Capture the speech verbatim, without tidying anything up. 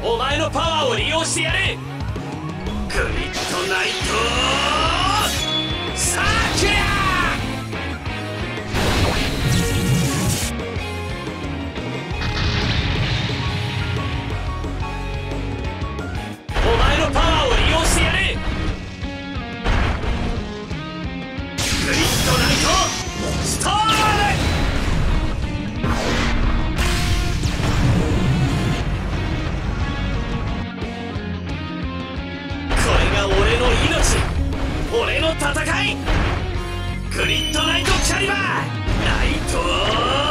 お前のパワーを利用してやれ。グリッドナイトサーキュラー。お前のパワーを利用してやれ。グリッドナイトストーム。俺の命、俺の戦い、グリッドナイトキャリバーナイト